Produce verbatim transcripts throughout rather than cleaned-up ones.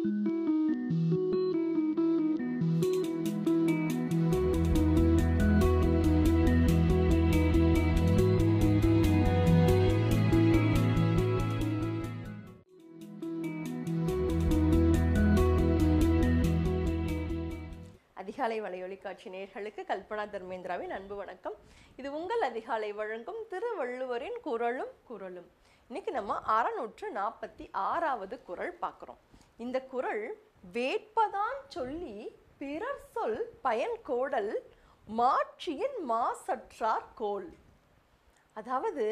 அதிகாலை வலையொலி காட்சி நேயர்களுக்கு கல்பனா தர்மேந்திராவின் அன்பு வணக்கம். இது உங்கள் அதிகாலை வழங்கும் திருவள்ளுவரின் குறளும் குறளும். இன்னைக்கு நம்ம அறுநூற்று நாற்பத்தி ஆறாவது குறள் பார்க்குறோம். இந்த குறள் வேட்பதான் சொல்லி பிறர் சொல் பயன் கோடல் மாட்சியின் மாசற்றார் கோல். அதாவது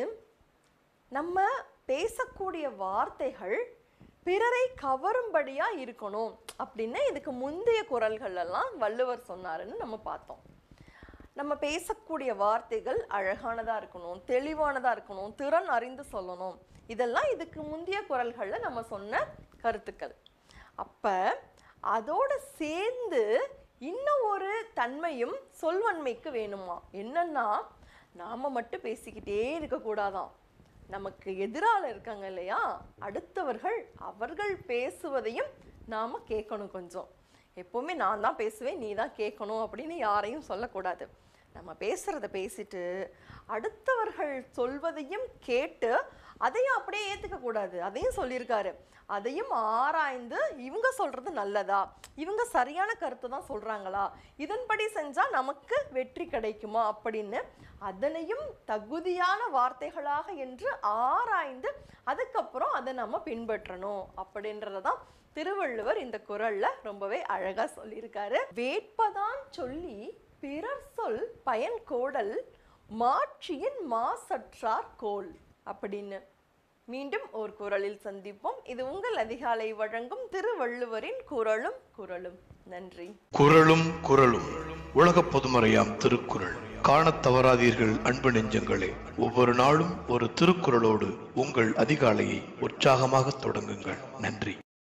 நம்ம பேசக்கூடிய வார்த்தைகள் பிறரை கவரும்படியா இருக்கணும் அப்படின்னு இதுக்கு முந்தைய குறள்கள் எல்லாம் வள்ளுவர் சொன்னாருன்னு நம்ம பார்த்தோம். நம்ம பேசக்கூடிய வார்த்தைகள் அழகானதா இருக்கணும், தெளிவானதா இருக்கணும், திறன் அறிந்து சொல்லணும். இதெல்லாம் இதுக்கு முந்தைய குறள்கள்ல நம்ம சொன்ன கருத்துக்கள். அப்ப அதோட சேர்ந்து இன்னும் ஒரு தன்மையும் சொல்வன்மைக்கு வேணுமா? என்னன்னா, நாம மட்டும் பேசிக்கிட்டே இருக்கக்கூடாதான். நமக்கு எதிரால இருக்காங்க இல்லையா, அடுத்தவர்கள் அவர்கள் பேசுவதையும் நாம கேட்கணும். கொஞ்சம் எப்பவுமே நான் தான் பேசுவேன் நீ தான் கேட்கணும் அப்படின்னு யாரையும் சொல்லக்கூடாது. நம்ம பேசுறத பேசிட்டு அடுத்தவர்கள் சொல்வதையும் கேட்டு அதையும் அப்படியே ஏத்துக்க கூடாது. அதையும் சொல்லியிருக்காரு. அதையும் ஆராய்ந்து இவங்க சொல்றது நல்லதா, இவங்க சரியான கருத்தை தான் சொல்றாங்களா, இதன்படி செஞ்சா நமக்கு வெற்றி கிடைக்குமா அப்படின்னு அதனையும் தகுதியான வார்த்தைகளாக என்று ஆராய்ந்து அதுக்கப்புறம் அதை நம்ம பின்பற்றணும் அப்படின்றதான் திருவள்ளுவர் இந்த குறள்ல ரொம்பவே அழகா சொல்லியிருக்காரு. வேட்பதான் சொல்லி பிறர் சொல் பயன் கோடல் மாட்சியின் மாசற்றார் கோல் அப்படின்னு. மீண்டும் ஒரு குறளில் சந்திப்போம். இது உங்கள் அதிகாலை வழங்கும் திருவள்ளுவரின் குறளும் குறளும். நன்றி. குறளும் குறளும் உலக பொதுமறையாம் திருக்குறள். காணத் தவறாதீர்கள் அன்பு நெஞ்சங்களே. ஒவ்வொரு நாளும் ஒரு திருக்குறளோடு உங்கள் அதிகாலையை உற்சாகமாக தொடங்குங்கள். நன்றி.